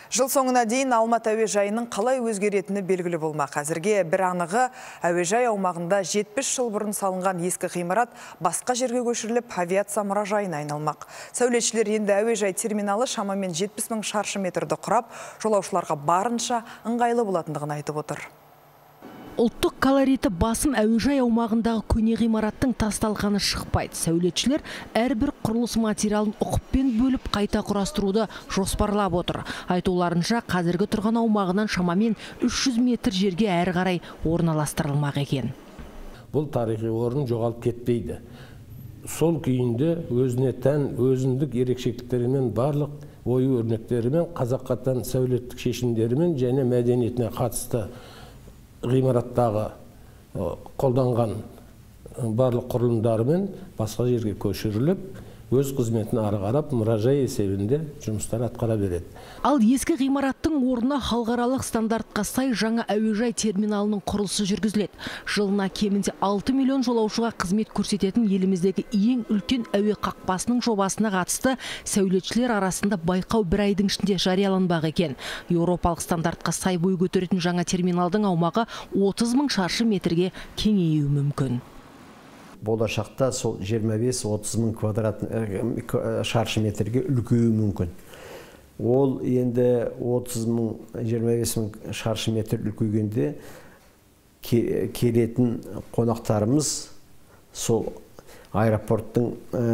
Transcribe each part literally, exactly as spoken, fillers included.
Жыл соңына дейін Алматы әуежайының қалай өзгеретіні белгілі болмақ. Әзірге бір анығы әуежай аумағында жетпіс жыл бұрын салынған ескі ғимарат басқа жерге көшіріліп, авиация мұражайына айналмақ. Сәулетшілер енді әуежай терминалы шамамен жетпіс мың шаршы метрді құрап, жолаушыларға барынша ыңғайлы болатындығын айтып отыр. Ұлттық колориті басым әуежай аумағындағы көне ғимараттың тасталғаны шықпайды. Сәулетшілер әрбір құрылыс материалын ұқыппен бөліп қайта құрастыруды жоспарлап отыр. Айтуларынша қазіргі тұрған аумағынан шамамен үш жүз метр жерге әрі қарай орналастырылмақ екен. Бұл тарихи орын жоғалып кетпейді. Сол күйінде өзіне тән өзіндік ерекшеліктерімен, барлық ою өрнектерімен, қазаққа тән сәулеттік шешімдерімен және мәдениетіне қатысты ғимараттағы қолданған барлық құрылымдарымен басқа жерге көшіріліп, өз қызметін ары қарап мұражай есебінде жұмыстар атқара береді. Ал ескі ғимараттың орнына халықаралық стандартқа сай жаңа әуежай терминалының құрылысы жүргізіледі. Жылына кемінде алты миллион жолаушыға қызмет көрсететін еліміздегі ең үлкен әуе қақпасының жобасына қатысты сәулетшілер арасында байқау бір айдың ішінде жарияланбақ екен. Еуропалық стандартқа сай бой көтеретін жаңа терминалдың аумағы отыз мың шаршы метрге кеңеюі мүмкін. Болашақта сол жиырма бес отыз мың квадрат шаршы метрге үлкеюі мүмкін. Ол енді отыз мың жиырма бес мың шаршы метр үлкейгенде келетін қонақтарымыз сол аэропорттың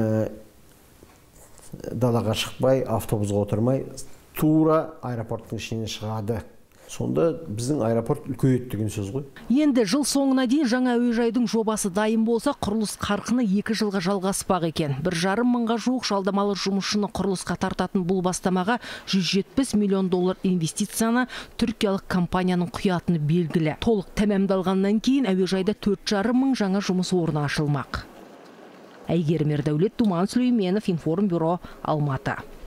далаға шықпай, автобусға отырмай, тура аэропорттың ішінен шығады. Сонда біздің аэропорт үлкейеді деген сөз ғой. Енді жыл соңына дейін жаңа әуежайдың жобасы дайын болса, құрылыс қарқыны екі жылға жалғаспақ екен. Бір жарым мыңға жуық жалдамалы жұмысшыны құрылысқа тартатын бұл бастамаға жүз жетпіс миллион доллар инвестицияны түркиялық компанияның құятыны белгілі. Толық тәмамдалғаннан кейін әуежайда төрт жарым мың жаңа жұмыс орны ашылмақ. Әйгерім Ердәулет, Думан Сүлейменов, Информбюро, Алматы.